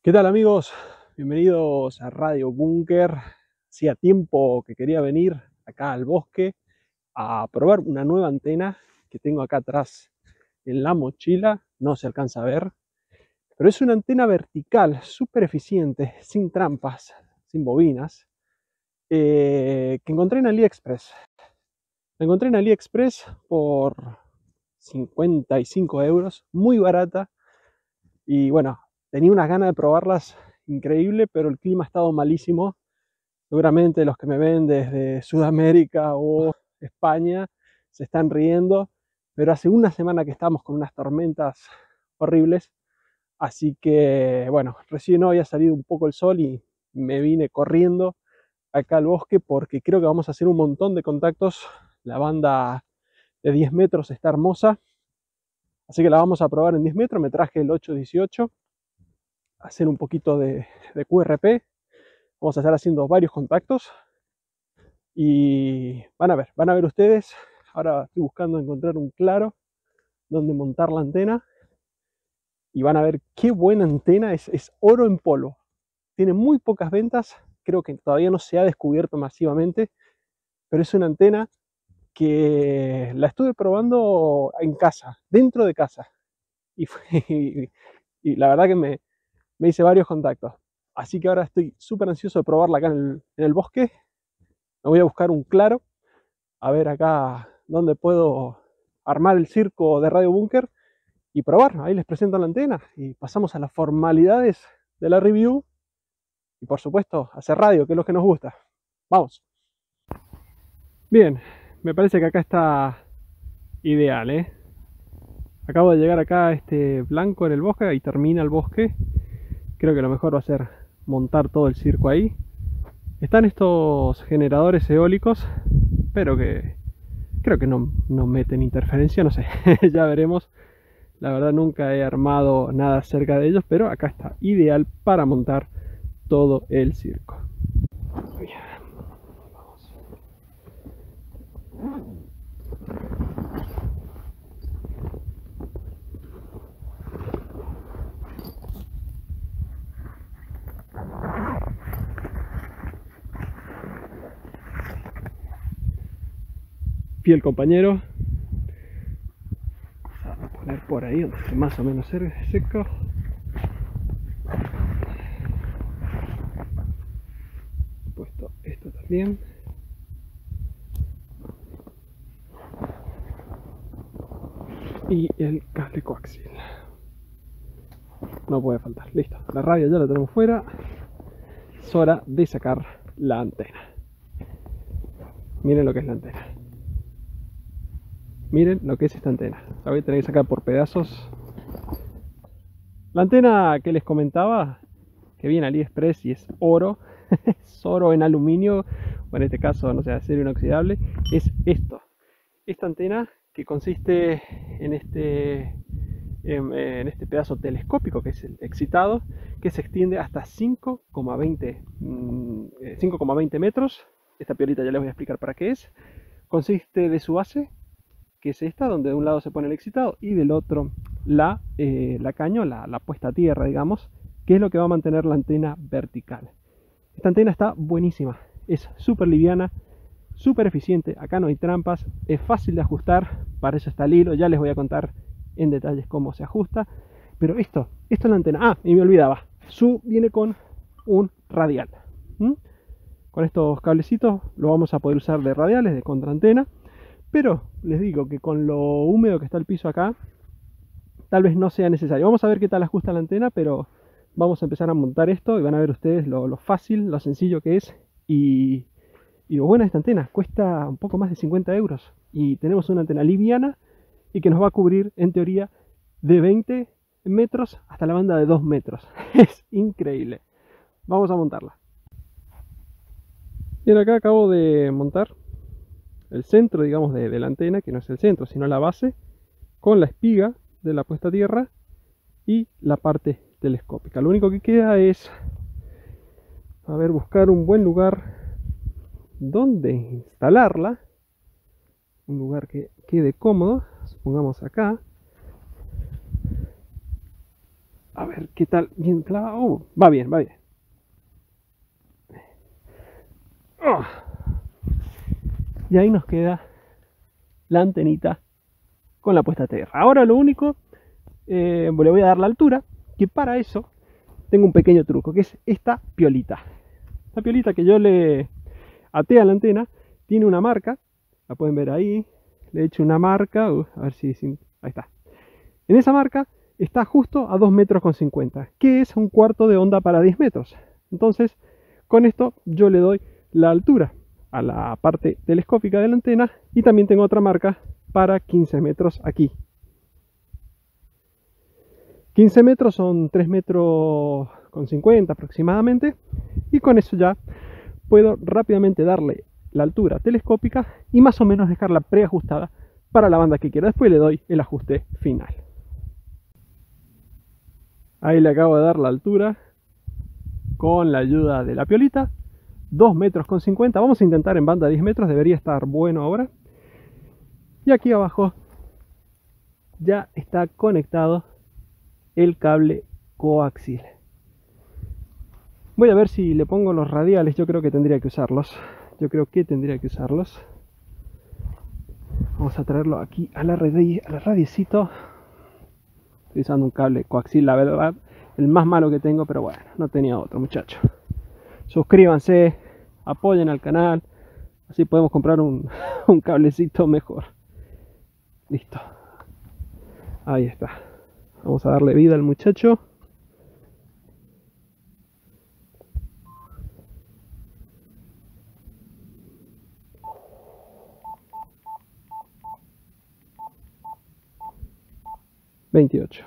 ¿Qué tal, amigos? Bienvenidos a Radio Búnker. Hacía tiempo que quería venir acá al bosque a probar una nueva antena que tengo acá atrás en la mochila. No se alcanza a ver, pero es una antena vertical, súper eficiente, sin trampas, sin bobinas, que encontré en AliExpress. La encontré en AliExpress por 55 euros, muy barata. Y bueno, tenía unas ganas de probarlas increíble, pero el clima ha estado malísimo. Seguramente los que me ven desde Sudamérica o España se están riendo, pero hace una semana que estamos con unas tormentas horribles, así que bueno, recién hoy ha salido un poco el sol y me vine corriendo acá al bosque porque creo que vamos a hacer un montón de contactos. La banda de 10 metros está hermosa, así que la vamos a probar en 10 metros. Me traje el 818, hacer un poquito de QRP. Vamos a estar haciendo varios contactos y van a ver ustedes. Ahora estoy buscando encontrar un claro donde montar la antena y van a ver qué buena antena es oro en polvo. Tiene muy pocas ventas, creo que todavía no se ha descubierto masivamente, pero es una antena que la estuve probando en casa, dentro de casa, y, y la verdad que me hice varios contactos. Así que ahora estoy súper ansioso de probarla acá en el bosque. Me voy a buscar un claro, a ver acá dónde puedo armar el circo de Radio Búnker y probar. Ahí les presento la antena y pasamos a las formalidades de la review y por supuesto hacer radio, que es lo que nos gusta. Vamos. Bien, me parece que acá está ideal, ¿eh? Acabo de llegar acá a este blanco en el bosque y termina el bosque. Creo que lo mejor va a ser montar todo el circo ahí. Están estos generadores eólicos, pero que creo que no meten interferencia, no sé, ya veremos. La verdad nunca he armado nada cerca de ellos, pero acá está ideal para montar todo el circo. Bien, vamos. Fiel compañero. Vamos a poner por ahí donde esté más o menos seco. Puesto esto también. Y el cable coaxial. No puede faltar. Listo. La radio ya la tenemos fuera. Es hora de sacar la antena. Miren lo que es la antena. Miren lo que es esta antena. La voy a tener que sacar por pedazos. La antena que les comentaba, que viene AliExpress y es oro, es oro en aluminio, o en este caso, no sé, acero inoxidable, es esto. Esta antena que consiste en este pedazo telescópico que es el excitado, que se extiende hasta 5,20 metros. Esta piolita ya les voy a explicar para qué es. Consiste de su base, que es esta, donde de un lado se pone el excitado y del otro la caño, la puesta a tierra, digamos, que es lo que va a mantener la antena vertical. Esta antena está buenísima, es súper liviana, súper eficiente, acá no hay trampas, es fácil de ajustar, para eso está el hilo, ya les voy a contar en detalles cómo se ajusta, pero esto es la antena. Ah, y me olvidaba, viene con un radial. Con estos cablecitos lo vamos a poder usar de radiales, de contraantena, pero les digo que con lo húmedo que está el piso acá, tal vez no sea necesario. Vamos a ver qué tal ajusta la antena, pero vamos a empezar a montar esto y van a ver ustedes lo fácil, lo sencillo que es y lo buena de esta antena. Cuesta un poco más de 50 euros y tenemos una antena liviana y que nos va a cubrir en teoría de 20 metros hasta la banda de 2 metros. Es increíble. Vamos a montarla. Bien, acá acabo de montar el centro, digamos, de la antena, que no es el centro, sino la base, con la espiga de la puesta a tierra y la parte telescópica. Lo único que queda es, a ver, buscar un buen lugar donde instalarla, un lugar que quede cómodo. Supongamos acá. A ver, ¿qué tal? Bien clavado. Va bien, va bien. Y ahí nos queda la antenita con la puesta a tierra. Ahora lo único, le voy a dar la altura, que para eso tengo un pequeño truco, que es esta piolita. La piolita que yo le até a la antena tiene una marca, la pueden ver ahí, le he hecho una marca, a ver si, ahí está. En esa marca está justo a 2,50 metros, que es un cuarto de onda para 10 metros. Entonces, con esto yo le doy la altura a la parte telescópica de la antena y también tengo otra marca para 15 metros aquí. 15 metros son 3,50 metros aproximadamente, y con eso ya puedo rápidamente darle la altura telescópica y más o menos dejarla preajustada para la banda que quiera. Después le doy el ajuste final. Ahí le acabo de dar la altura con la ayuda de la piolita, 2,50 metros. Vamos a intentar en banda 10 metros, debería estar bueno ahora. Y aquí abajo ya está conectado el cable coaxial. Voy a ver si le pongo los radiales, yo creo que tendría que usarlos. Vamos a traerlo aquí a la radiecito. Estoy usando un cable coaxial, la verdad, el más malo que tengo, pero bueno, no tenía otro, muchachos. Suscríbanse, apoyen al canal, así podemos comprar un cablecito mejor. Listo. Ahí está. Vamos a darle vida al muchacho. $28.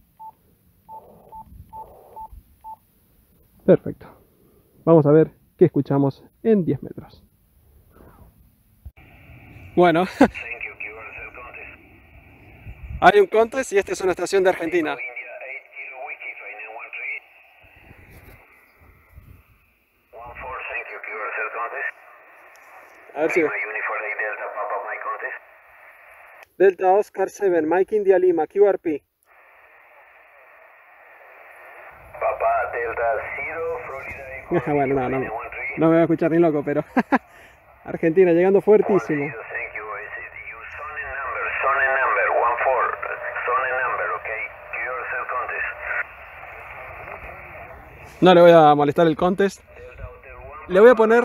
Perfecto. Vamos a ver qué escuchamos en 10 metros. Bueno, hay un contest y esta es una estación de Argentina. A ver si Delta Oscar 7, Mike India Lima, QRP. Papa Delta 0, Florida. Bueno, no me voy a escuchar ni loco, pero Argentina llegando fuertísimo. No le voy a molestar el contest. Le voy a poner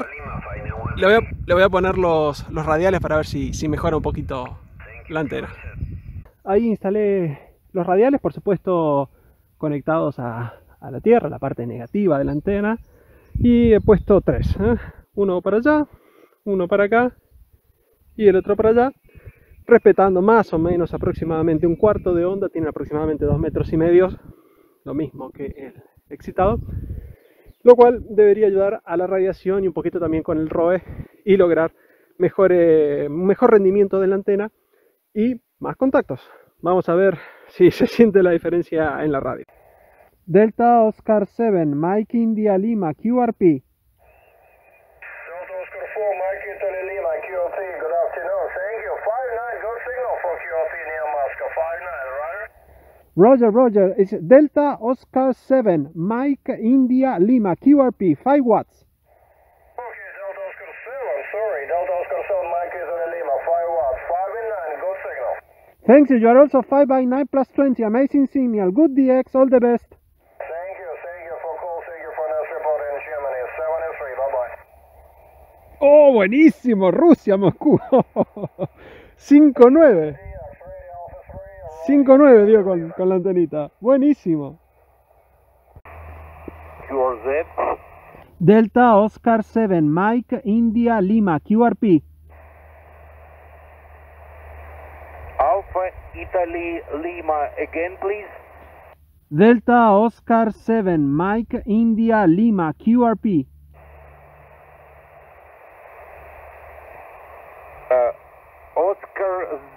los radiales para ver si mejora un poquito la antena. Ahí instalé los radiales, por supuesto conectados a la tierra, la parte negativa de la antena, y he puesto 3, uno para allá, uno para acá y el otro para allá, respetando más o menos aproximadamente un cuarto de onda. Tiene aproximadamente 2,5 metros, lo mismo que el excitado, lo cual debería ayudar a la radiación y un poquito también con el ROE y lograr mejor rendimiento de la antena y más contactos. Vamos a ver si se siente la diferencia en la radio. Delta Oscar 7, Mike India Lima, QRP. Delta Oscar 4, Mike India Lima, QRP, good afternoon, thank you. 5-9, good signal from QRP near Moscow, 5-9, Roger, Roger, it's Delta Oscar 7, Mike India Lima, QRP, 5 watts. Okay, Delta Oscar 7, sorry, Delta Oscar 7, Mike India Lima, 5 watts, 5-9, good signal. Thanks, you are also 5/9 plus 20, amazing signal, good DX, all the best. Thank you for call, thank you for this report in Germany, 7-3, bye-bye. Oh, buenísimo, Rusia, Moscú. 5-9. 5-9 dio con la antenita. Buenísimo. QRZ. Delta Oscar 7, Mike India Lima, QRP. Alpha Italy Lima, again please. Delta Oscar 7, Mike India Lima, QRP. Oscar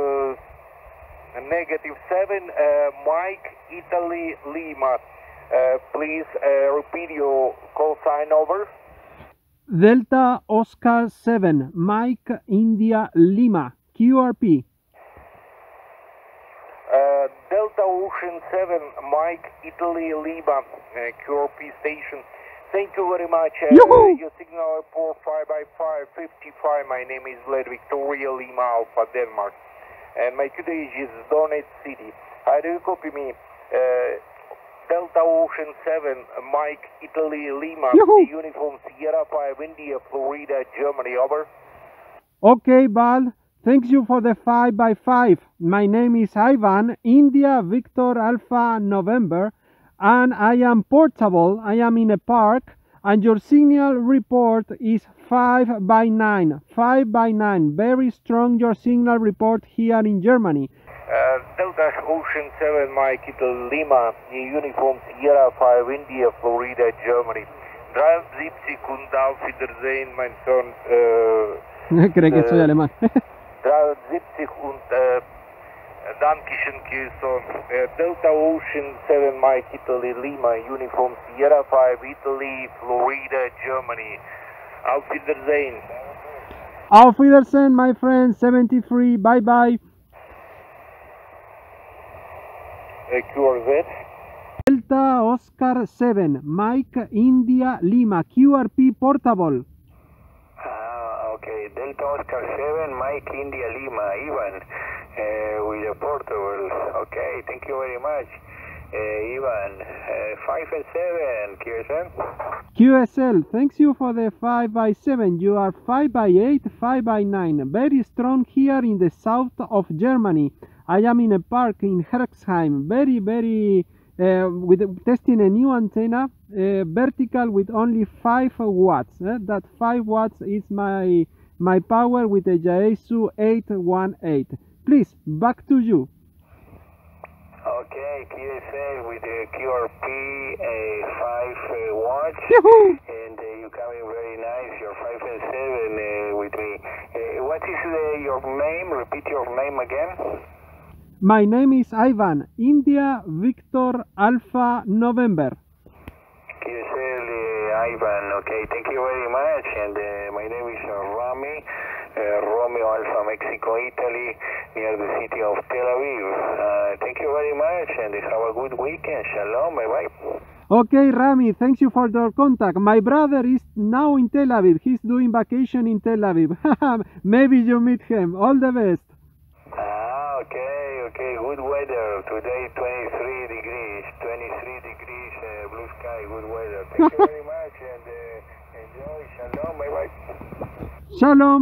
-7, Mike Italy Lima. Please repeat your call sign, over. Delta Oscar 7, Mike India Lima, QRP. Delta Ocean 7, Mike, Italy, Lima, QRP station. Thank you very much. Your signal report 5x5, 55. My name is Vlad Victoria, Lima, Alpha, Denmark. And my QDH is Donetsk City. How do you copy me? Delta Ocean 7, Mike, Italy, Lima, Uniform Sierra 5, India, Florida, Germany, over. Okay, Val. Thanks you for the 5x5. My name is Ivan, India, Victor, Alpha, November, and I am portable. I am in a park, and your signal report is 5x9. 5x9. Very strong your signal report here in Germany. Delta Ocean 7, Mike, Italy, Lima, Uniform Sierra 5, India, Florida, Germany. Drive 70 und auf Wiedersehen, mein Sohn. Cree que soy alemán. 70 und Dankeschön, Kirsten. Delta Ocean 7, Mike, Italy, Lima, Uniform Sierra 5, Italy, Florida, Germany. Auf Wiedersehen. Auf Wiedersehen, my friend. 73. Bye bye. QRZ. Delta Oscar 7, Mike, India, Lima, QRP portable. Okay, Delta Oscar 7, Mike, India, Lima, Ivan, with a portable. Okay, thank you very much. Ivan, 5 and 7, QSL. QSL, thanks you for the 5x7. You are 5x8, 5x9. Very strong here in the south of Germany. I am in a park in Herxheim. Very with testing a new antenna, vertical with only 5 watts. That 5 watts is my power with the Yaesu 818. Please, back to you. Okay, QSL with the QRP 5 watts. Yahoo! And you coming very nice, your 5 and 7 with me. What is your name? Repeat your name again. My name is Ivan, India, Victor, Alpha, November. QSL Ivan, okay, thank you very much. And my name is Rami, Romeo Alpha, Mexico, Italy, near the city of Tel Aviv. Thank you very much and have a good weekend. Shalom, bye-bye. Okay, Rami, thanks you for your contact. My brother is now in Tel Aviv. He's doing vacation in Tel Aviv. Maybe you meet him. All the best. Okay, good weather. Today 23 degrees, blue sky, good weather. Thank you very much and enjoy. Shalom, bye-bye. Shalom,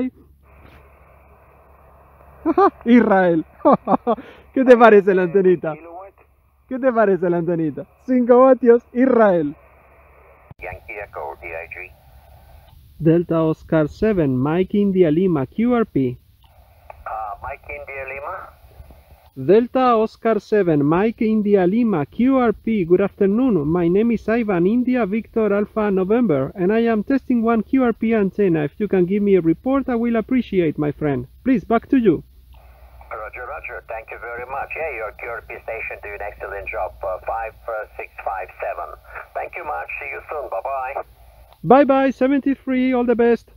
bye-bye. Israel. ¿Qué te parece la antenita? ¿Qué te parece la antenita? 5 vatios, Israel. Yankee Echo, DIG. Delta Oscar 7, Mike India Lima, QRP. Mike India Lima. Delta Oscar 7, Mike India Lima, QRP. Good afternoon. My name is Ivan, India Victor Alpha November, and I am testing one QRP antenna. If you can give me a report, I will appreciate, my friend. Please, back to you. Roger. Thank you very much. Yeah, your QRP station doing an excellent job. 56657. Thank you much. See you soon. Bye-bye. Bye-bye, 73. All the best.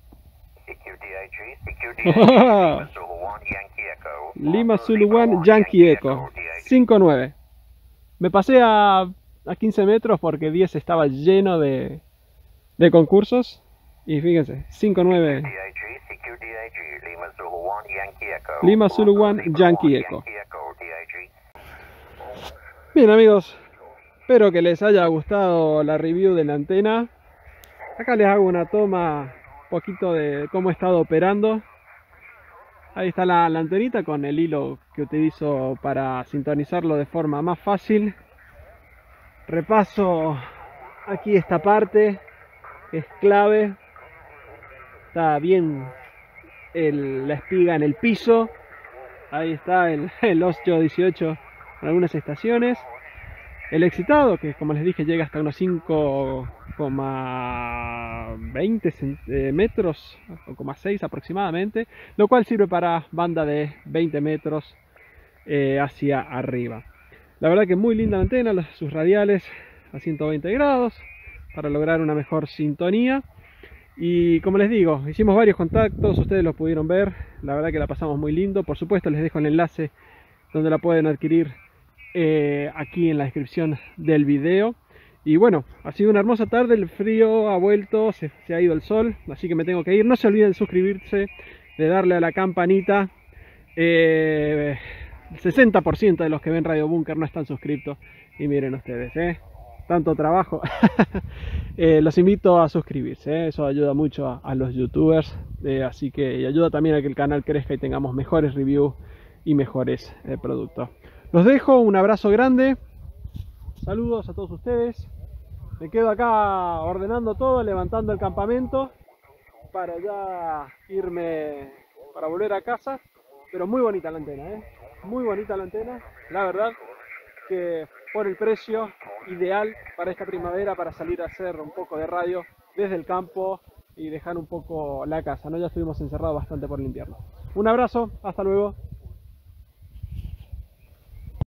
CQDIG, Lima Zulu 1, Yankee Echo. Lima Zulu 1, Yankee Echo. 5-9. Me pasé a 15 metros porque 10 estaba lleno de concursos. Y fíjense, 5-9. Lima Zulu 1, Yankee Echo. Lima Zulu 1, Yankee Echo. Bien, amigos, espero que les haya gustado la review de la antena. Acá les hago una toma un poquito de cómo he estado operando. Ahí está la antenita con el hilo que utilizo para sintonizarlo de forma más fácil. Repaso aquí esta parte que es clave. Está bien la espiga en el piso. Ahí está el 818 en algunas estaciones. El excitado, que como les dije llega hasta unos 5,20 metros, o 6 aproximadamente, lo cual sirve para banda de 20 metros hacia arriba. La verdad que muy linda la antena, sus radiales a 120 grados para lograr una mejor sintonía. Y como les digo, hicimos varios contactos, ustedes los pudieron ver, la verdad que la pasamos muy lindo. Por supuesto les dejo el enlace donde la pueden adquirir aquí en la descripción del video. Y bueno, ha sido una hermosa tarde, el frío ha vuelto, se ha ido el sol, así que me tengo que ir. No se olviden de suscribirse, de darle a la campanita. El 60% de los que ven Radio Bunker no están suscritos. Y miren ustedes, tanto trabajo. Los invito a suscribirse, eso ayuda mucho a los youtubers. Así que y ayuda también a que el canal crezca y tengamos mejores reviews y mejores productos. Los dejo, un abrazo grande. Saludos a todos ustedes. Me quedo acá ordenando todo, levantando el campamento para ya irme, para volver a casa. Pero muy bonita la antena, muy bonita la antena. La verdad que por el precio ideal para esta primavera, para salir a hacer un poco de radio desde el campo y dejar un poco la casa, ¿no? Ya estuvimos encerrados bastante por el invierno. Un abrazo, hasta luego.